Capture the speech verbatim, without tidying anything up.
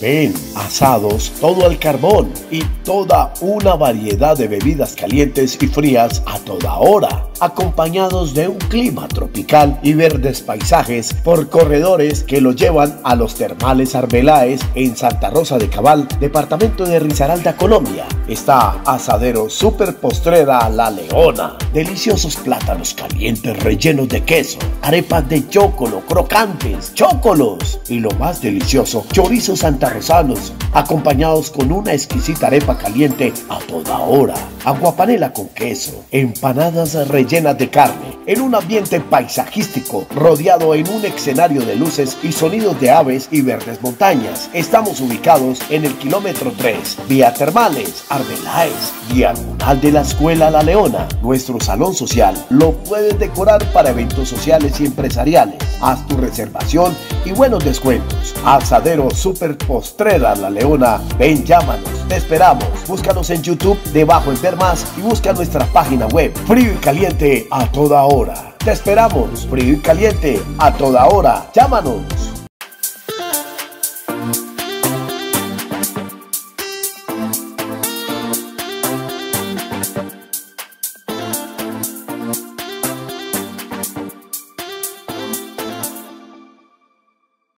Ven, asados, todo al carbón y toda una variedad de bebidas calientes y frías a toda hora, acompañados de un clima tropical y verdes paisajes por corredores que lo llevan a los termales Arbeláez en Santa Rosa de Cabal, departamento de Risaralda, Colombia. Está Asadero Super Postrera La Leona, deliciosos plátanos calientes rellenos de queso, arepas de chocolo, crocantes, chócolos y lo más delicioso, chorizos santarrosanos, acompañados con una exquisita arepa caliente a toda hora, aguapanela con queso, empanadas rellenas de carne, en un ambiente paisajístico, rodeado en un escenario de luces y sonidos de aves y verdes montañas. Estamos ubicados en el kilómetro tres, vía Termales Arbeláez, diagonal de la Escuela La Leona. Nuestro salón social lo puedes decorar para eventos sociales y empresariales. Haz tu reservación y buenos descuentos. Asadero Super Postrera La Leona. Ven, llámanos, te esperamos. Búscanos en YouTube debajo en ver más y busca nuestra página web. Frío y caliente a toda hora. Te esperamos. Frío y caliente a toda hora. Llámanos.